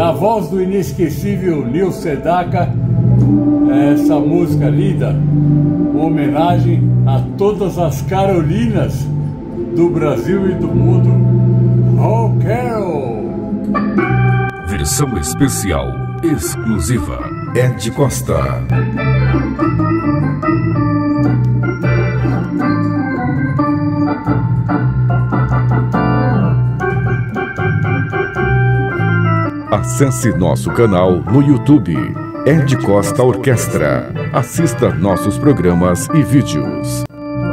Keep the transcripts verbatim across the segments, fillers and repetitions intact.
na voz do inesquecível Nil Sedaka, essa música linda, uma homenagem a todas as Carolinas do Brasil e do mundo. Oh, Carol! Versão especial, exclusiva, Ed Costa. Acesse nosso canal no YouTube, Ed Costa Orquestra. Assista nossos programas e vídeos.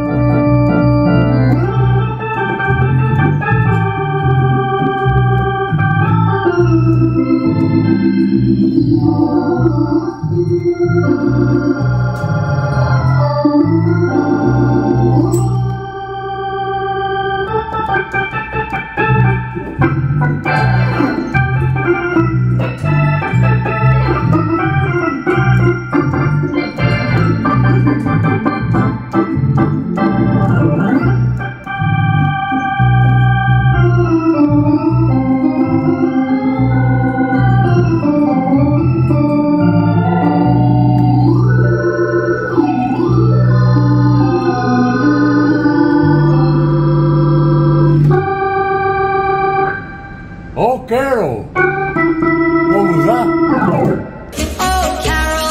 Oh, Carol! Vamos lá? Oh, Carol,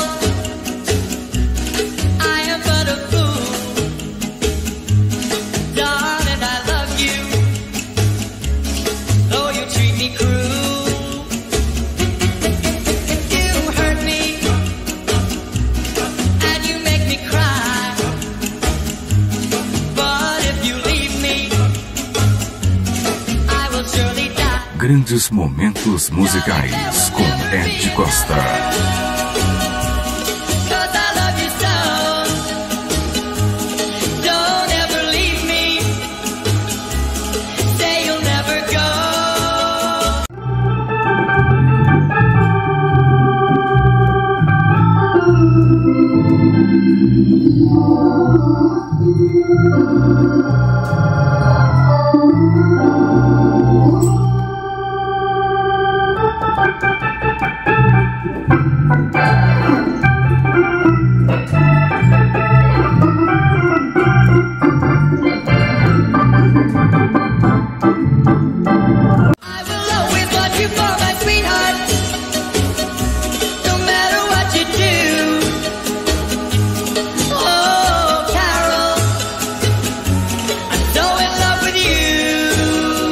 I am but a fool. Darling, I love you, though you treat me cruel. You hurt me, and you make me cry. But if you leave me, I will surely die. Grandes momentos musicais com Ed Costa. Cause I love you so. Don't ever leave me. Say you'll never go. I will always want you for my sweetheart, no matter what you do. Oh, Carol, I'm so in love with you.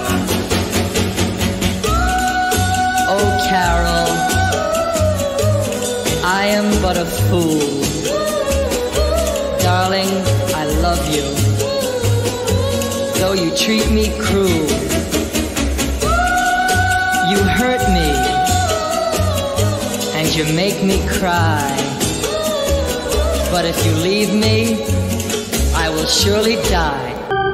Oh, Carol, I am but a fool. Darling, I love you, though you treat me cruel. You hurt me, and you make me cry. But if you leave me, I will surely die.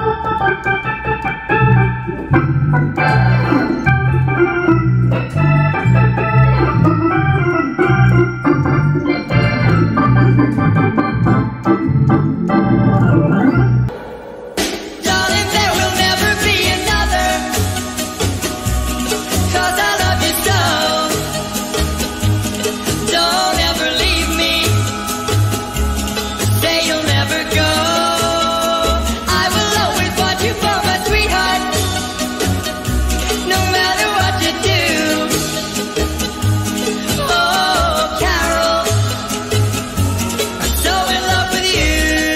Darling, there will never be another, 'cause I love you so. Don't ever leave me. Say you'll never go. I will always want you for my sweetheart, no matter what you do. Oh, Carol, I'm so in love with you.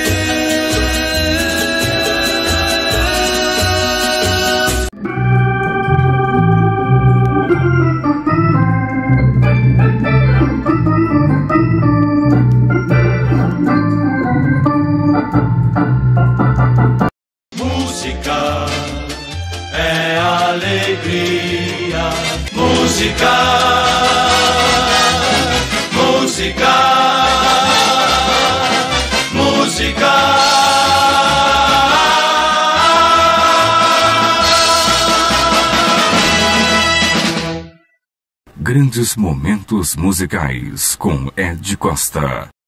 Música é alegria, música, música, música. Grandes momentos musicais com Ed Costa.